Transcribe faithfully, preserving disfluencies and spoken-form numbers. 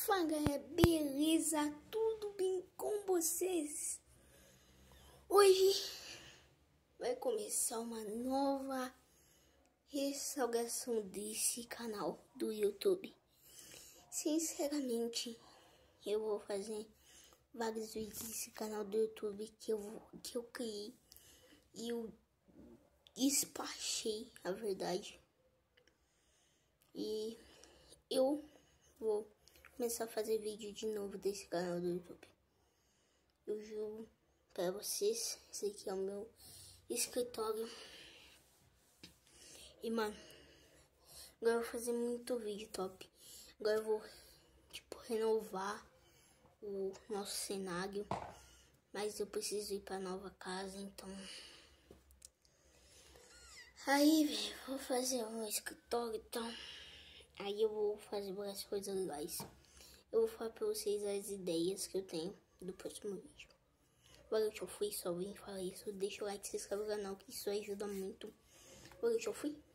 Fala galera, beleza? Tudo bem com vocês? Hoje vai começar uma nova restauração desse canal do YouTube. Sinceramente, eu vou fazer vários vídeos desse canal do YouTube que eu, que eu criei e eu despachei, a verdade. E eu vou começar a fazer vídeo de novo desse canal do YouTube. Eu juro pra vocês, esse aqui é o meu escritório. E mano, agora eu vou fazer muito vídeo top. Agora eu vou, tipo, renovar o nosso cenário. Mas eu preciso ir pra nova casa, então... Aí, velho, vou fazer o meu escritório, então... Aí eu vou fazer várias coisas legais. Eu vou falar pra vocês as ideias que eu tenho do próximo vídeo. Valeu, tchau, fui. Só vim falar isso. Deixa o like, se inscreve no canal, que isso ajuda muito. Valeu, tchau, fui.